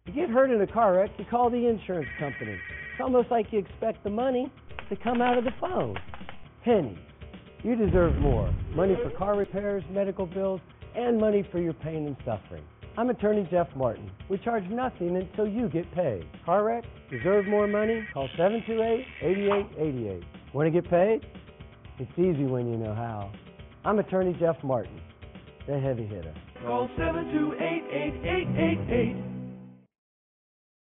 You get hurt in a car wreck, you call the insurance company. It's almost like you expect the money to come out of the phone. Pennies. You deserve more. Money for car repairs, medical bills, and money for your pain and suffering. I'm attorney Jeff Martin. We charge nothing until you get paid. Car wreck? Deserve more money? Call 728-8888. Want to get paid? It's easy when you know how. I'm attorney Jeff Martin, the heavy hitter. Call 728-8888.